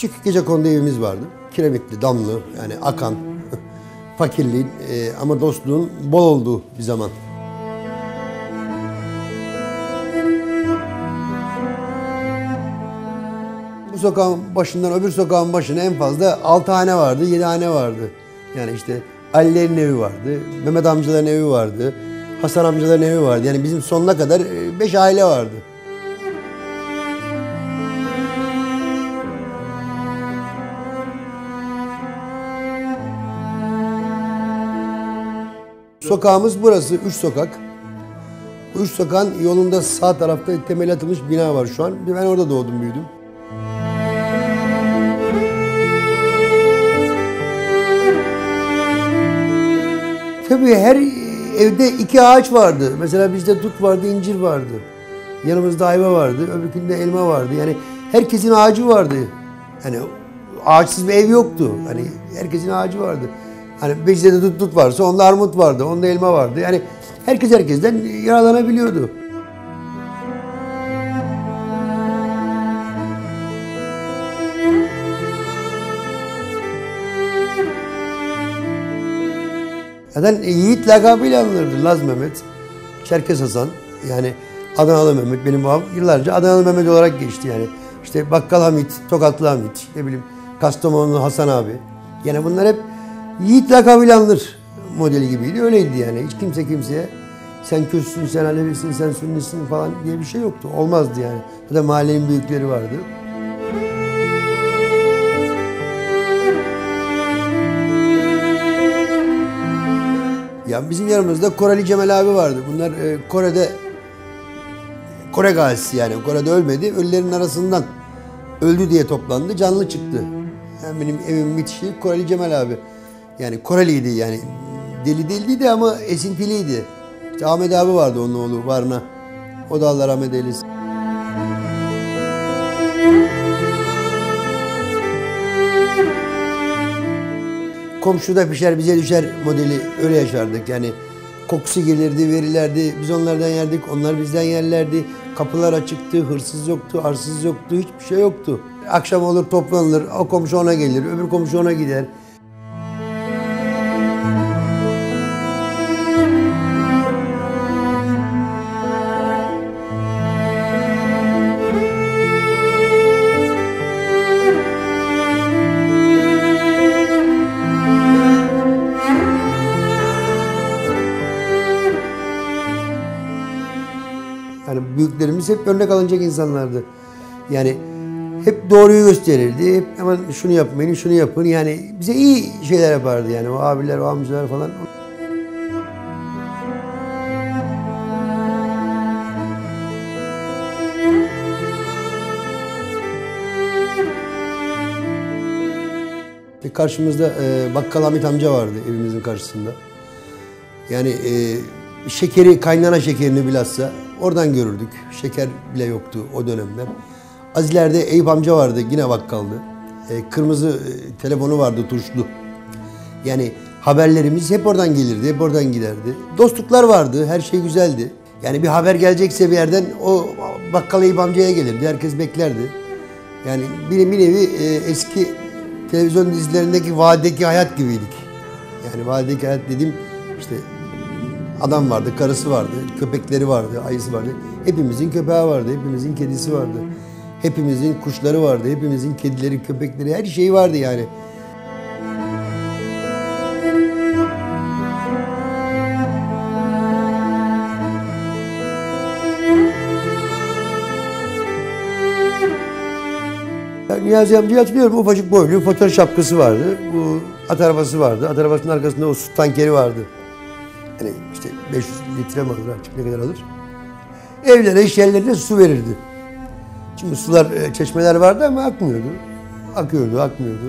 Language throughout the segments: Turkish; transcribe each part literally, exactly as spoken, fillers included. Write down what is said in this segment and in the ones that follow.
Küçük gecekondu evimiz vardı. Kiremitli, damlı, yani akan, fakirliğin e, ama dostluğun bol olduğu bir zaman. Bu sokağın başından öbür sokağın başına en fazla altı hane vardı, yedi hane vardı. Yani işte Ali'lerin evi vardı, Mehmet amcaların evi vardı, Hasan amcaların evi vardı. Yani bizim sonuna kadar beş aile vardı. Sokağımız burası, üç sokak. Bu üç sokağın yolunda sağ tarafta temel atılmış bina var şu an. Ben orada doğdum, büyüdüm. Tabii her evde iki ağaç vardı. Mesela bizde dut vardı, incir vardı. Yanımızda ayva vardı, öbürkünde elma vardı. Yani herkesin ağacı vardı. Yani ağaçsız bir ev yoktu. Hani herkesin ağacı vardı. Hani bizde de dut, dut varsa onda armut vardı, onda elma vardı. Yani herkes herkesten yararlanabiliyordu. Zaten Yiğit lakabıyla anılırdı. Laz Mehmet, Çerkes Hasan, yani Adanalı Mehmet, benim babam yıllarca Adanalı Mehmet olarak geçti yani. İşte Bakkal Hamit, Tokatlı Hamit, ne bileyim Kastamonlu Hasan abi. Yani bunlar hep Yiğit lakabıyla anılır modeli gibiydi. Öyleydi yani. Hiç kimse kimseye sen Kürtsün, sen Alevisin, sen Sünnisin falan diye bir şey yoktu. Olmazdı yani. Burada mahallenin büyükleri vardı. Ya bizim yanımızda Koreli Cemal abi vardı. Bunlar e, Kore'de Kore gazisi, yani Kore'de ölmedi. Ölülerin arasından öldü diye toplandı. Canlı çıktı. Yani benim evimin bitişi Koreli Cemal abi. Yani Koreliydi yani. Deli değildi ama esintiliydi. İşte Ahmet abi vardı, onun oğlu Varna. O da Allah rahmet eylesin. Komşuda pişer bize düşer modeli öyle yaşardık. Yani kokusu gelirdi, verirlerdi. Biz onlardan yerdik, onlar bizden yerlerdi. Kapılar açıktı, hırsız yoktu, arsız yoktu, hiçbir şey yoktu. Akşam olur toplanılır, o komşu ona gelir, öbür komşu ona gider. Yani büyüklerimiz hep örnek alınacak insanlardı. Yani hep doğruyu gösterirdi. Hep hemen şunu yapmayın, şunu yapın. Yani bize iyi şeyler yapardı yani. O abiler, o amcalar falan. Karşımızda e, Bakkal Hamit amca vardı evimizin karşısında. Yani e, şekeri, kaynana şekerini bilhassa oradan görürdük. Şeker bile yoktu o dönemler. Az ileride Eyüp amca vardı, yine bakkaldı. E, kırmızı e, telefonu vardı, tuşlu. Yani haberlerimiz hep oradan gelirdi, hep oradan giderdi. Dostluklar vardı, her şey güzeldi. Yani bir haber gelecekse bir yerden o Bakkal Eyüp amcaya gelirdi, herkes beklerdi. Yani bir, bir nevi e, eski televizyon dizilerindeki vadideki hayat gibiydik. Yani vadideki hayat dediğim işte adam vardı, karısı vardı, köpekleri vardı, ayısı vardı. Hepimizin köpeği vardı, hepimizin kedisi vardı. Hepimizin kuşları vardı, hepimizin kedileri, köpekleri, her şey vardı yani. Niyazi amcayı hatırlıyorum. Ufacık boylu, fotoğraf şapkası vardı. Bu at arabası vardı. At arabasının arkasında o su tankeri vardı. Yani işte beş yüz litre mi alır artık, ne kadar alır? Evlere, iş yerlerine su verirdi. Şimdi sular, çeşmeler vardı ama akmıyordu. Akıyordu, akmıyordu.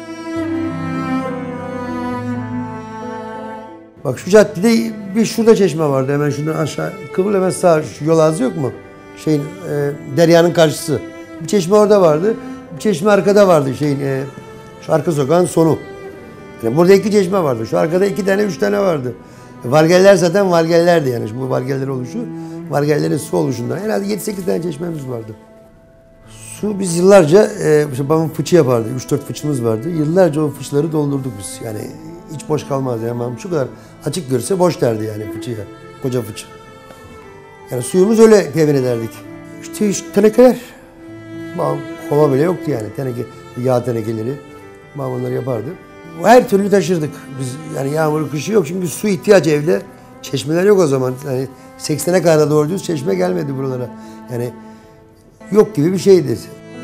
Bak şu caddede bir şurada çeşme vardı. Hemen şuradan aşağı, kıvrıl hemen sağ, şu yol ağzı yok mu? Şeyin, e, deryanın karşısı. Bir çeşme orada vardı. Bir çeşme arkada vardı şeyin, e, şu arka sokağın sonu. Yani burada iki çeşme vardı. Şu arkada iki tane, üç tane vardı. E, vargeller zaten vargellerdi yani. Şimdi bu vargeller oluşu, vargellerin su oluşundan. En az yedi sekiz tane çeşmemiz vardı. Su biz yıllarca, e, işte babam fıçı yapardı. üç dört fıçımız vardı. Yıllarca o fıçları doldurduk biz. Yani hiç boş kalmazdı. Yani babam şu kadar açık görse boş derdi yani fıçıya. Koca fıçı. Yani suyumuz öyle temin ederdik. İşte, işte tenekeler. Babam kova bile yoktu yani. Teneke, yağ tenekeleri. Babam onları yapardı. Her türlü taşırdık. Biz yani yağmur kışı yok çünkü su ihtiyacı evde. Çeşmeler yok o zaman. Yani seksene kadar doğru düz çeşme gelmedi buralara. Yani yok gibi bir şeydi.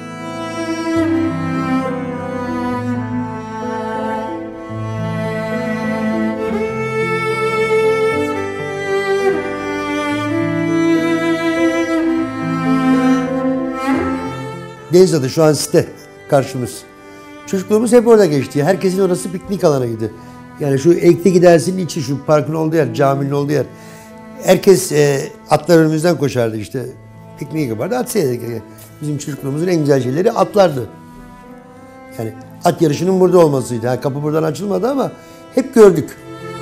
Deniz adı şu an site karşımız. Çocukluğumuz hep orada geçti. Herkesin orası piknik alanıydı. Yani şu Ekte gidersin içi, şu parkın olduğu yer, caminin olduğu yer. Herkes e, atlar önümüzden koşardı işte. Pikniği yapardı, at seyrederdik. Bizim çocukluğumuzun en güzel şeyleri atlardı. Yani at yarışının burada olmasıydı. Yani kapı buradan açılmadı ama hep gördük.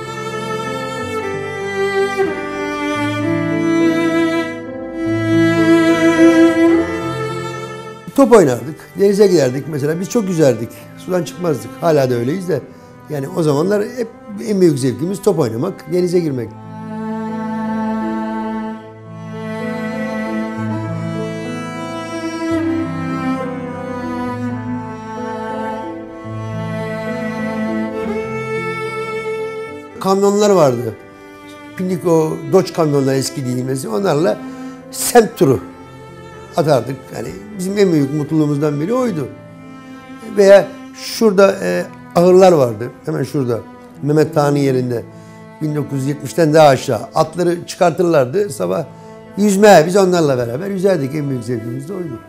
Top oynardık, denize giderdik mesela. Biz çok yüzerdik, sudan çıkmazdık. Hala da öyleyiz de. Yani o zamanlar hep en büyük zevkimiz top oynamak, denize girmek. Kamyonlar vardı. Pindik o Dodge kamyonlar eski dediğimiz. Onlarla semt turu atardık. Yani bizim en büyük mutluluğumuzdan biri oydu. Veya şurada e, ahırlar vardı. Hemen şurada. Mehmet Tağ'ın yerinde. bin dokuz yüz yetmişten daha aşağı. Atları çıkartırlardı. Sabah yüzmeye biz onlarla beraber yüzerdik. En büyük zevkimiz de oydu.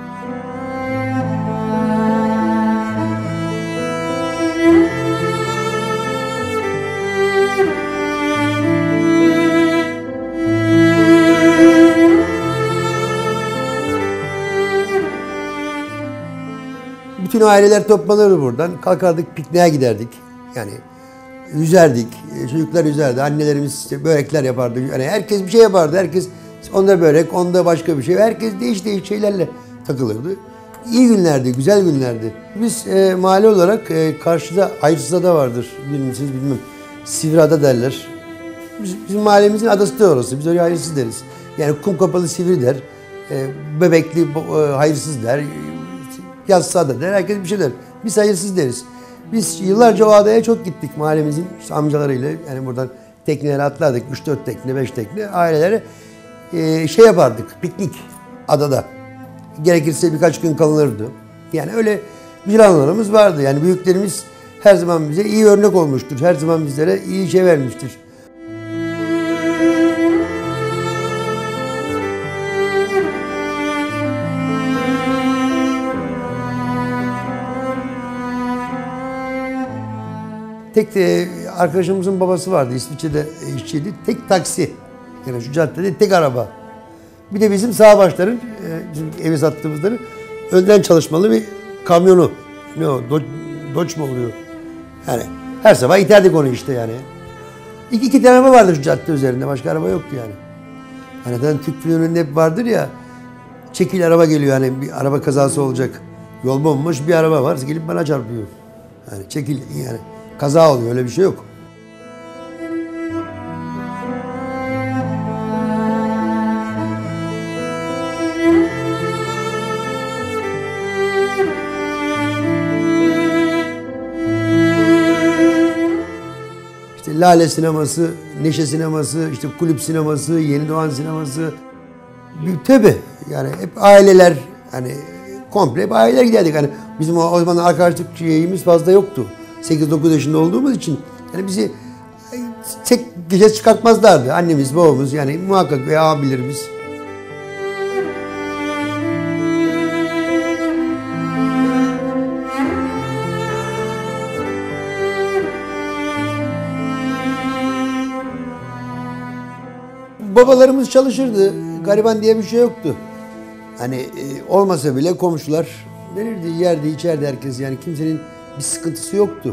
Bütün aileler toplanırdı buradan. Kalkardık, pikniğe giderdik. Yani yüzerdik. Çocuklar yüzerdi. Annelerimiz işte börekler yapardı. Yani herkes bir şey yapardı. Herkes onda börek, onda başka bir şey. Herkes değiş değiş şeylerle takılırdı. İyi günlerdi, güzel günlerdi. Biz e, mahalle olarak e, karşıda Hayırsızada vardır. Bilmişsiniz bilmem. Sivriada derler. Biz, bizim mahallemizin adası da orası. Biz oraya hayırsız deriz. Yani kum kapalı Sivri der. E, Bebekli e, hayırsız der. Yazsa da der, herkes bir şey der. Biz hayırsız deriz. Biz yıllarca o adaya çok gittik mahallemizin işte amcalarıyla. Yani buradan teknelere atlardık. üç dört tekne, beş tekne. Ailelere e, şey yapardık, piknik adada. Gerekirse birkaç gün kalınırdı. Yani öyle bir anılarımız vardı. Yani büyüklerimiz her zaman bize iyi örnek olmuştur. Her zaman bizlere iyi şey vermiştir. Tek de arkadaşımızın babası vardı, İsviçre'de işçiydi. Tek taksi, yani şu caddede tek araba. Bir de bizim Sağbaşların, bizim evi sattığımızların önden çalışmalı bir kamyonu. Ne o, Dodge mu oluyor? Yani her sabah iterdik onu işte yani. İki, iki tane araba vardı şu cadde üzerinde, başka araba yoktu yani. Hani zaten Türk filmlerinde hep vardır ya, çekil araba geliyor yani bir araba kazası olacak. Yol bomboş bir araba var, gelip bana çarpıyor. Yani çekil yani. Kaza oluyor, öyle bir şey yok. İşte Lale sineması, Neşe sineması, işte kulüp sineması, Yeni Doğan sineması. Tabii yani hep aileler, hani komple hep aileler giderdik. Hani bizim o, o zaman arkadaşlık şeyimiz fazla yoktu. sekiz dokuz yaşında olduğumuz için yani bizi tek gece çıkartmazlardı. Annemiz, babamız yani muhakkak veya abilerimiz. Babalarımız çalışırdı. Gariban diye bir şey yoktu. Hani e, olmasa bile komşular verirdi, yerdi, içerdi herkes. Yani kimsenin bir sıkıntısı yoktu.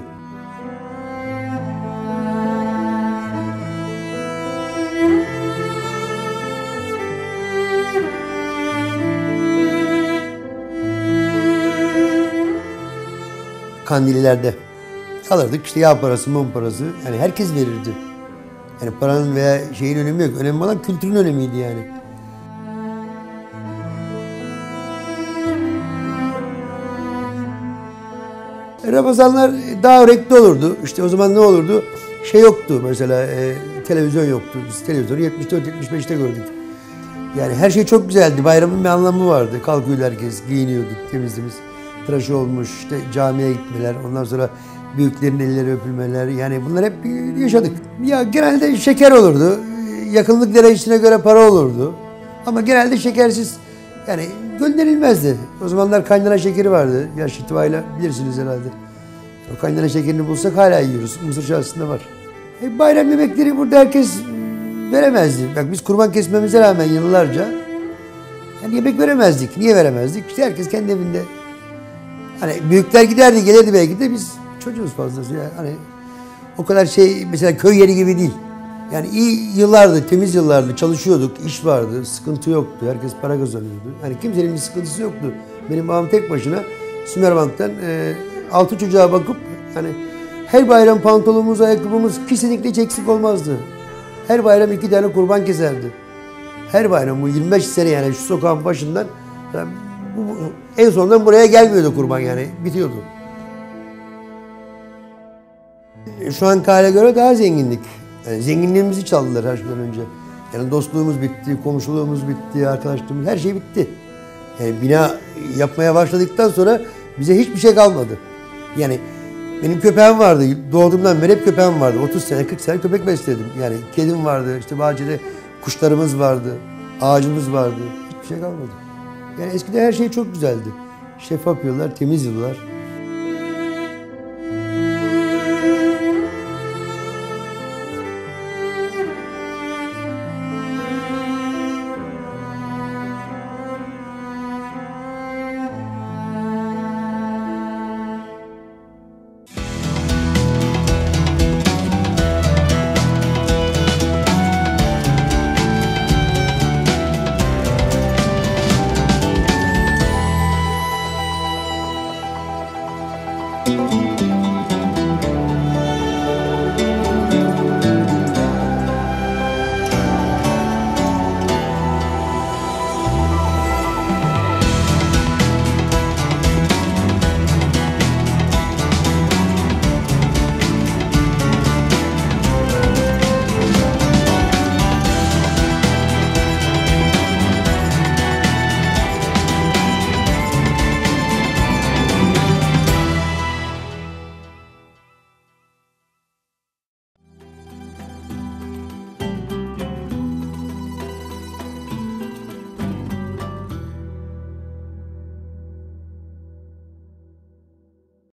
kandillerde alırdık. İşte yağ parası, mum parası. Yani herkes verirdi. Yani paranın veya şeyin önemi yok. Önemli olan kültürün önemiydi yani. Ramazanlar daha renkli olurdu. İşte o zaman ne olurdu? Şey yoktu mesela, e, televizyon yoktu. Biz televizyonu yetmiş dört yetmiş beşte gördük. Yani her şey çok güzeldi. Bayramın bir anlamı vardı. Kalkıyordu herkes, giyiniyorduk, temizimiz. Tıraşı olmuş, işte camiye gitmeler, ondan sonra büyüklerin elleri öpülmeler. Yani bunlar hep yaşadık. Ya genelde şeker olurdu. Yakınlık derecesine göre para olurdu. Ama genelde şekersiz. Yani gönderilmezdi. O zamanlar kaynana şekeri vardı. Yaş itibariyle bilirsiniz herhalde. O kaynana şekerini bulsak hala yiyoruz. Mısır çarşısında var. E, bayram yemekleri burada herkes veremezdi. Bak biz kurban kesmemize rağmen yıllarca yani yemek veremezdik. Niye veremezdik? İşte herkes kendi evinde. Hani büyükler giderdi, gelirdi belki de biz çocuğuz fazlası yani. Hani o kadar şey mesela köy yeri gibi değil. Yani iyi yıllardı, temiz yıllardı, çalışıyorduk, iş vardı, sıkıntı yoktu, herkes para kazanıyordu. Yani kimsenin bir sıkıntısı yoktu. Benim babam tek başına Sümerbank'tan e, altı çocuğa bakıp hani her bayram pantolonumuz, ayakkabımız kesinlikle hiç eksik olmazdı. Her bayram iki tane kurban keserdi. Her bayram bu yirmi beş sene yani şu sokağın başından yani bu, bu, en sonunda buraya gelmiyordu kurban yani bitiyordu. Şu anki hale göre daha zenginlik. Yani zenginliğimizi çaldılar her şeyden önce. Yani dostluğumuz bitti, komşuluğumuz bitti, arkadaşlığımız, her şey bitti. Yani bina yapmaya başladıktan sonra bize hiçbir şey kalmadı. Yani benim köpeğim vardı, doğduğumdan beri hep köpeğim vardı. otuz sene, kırk sene köpek besledim. Yani kedim vardı, işte bahçede kuşlarımız vardı, ağacımız vardı. Hiçbir şey kalmadı. Yani eskiden her şey çok güzeldi. Şeffaf yollar, temiz yollar.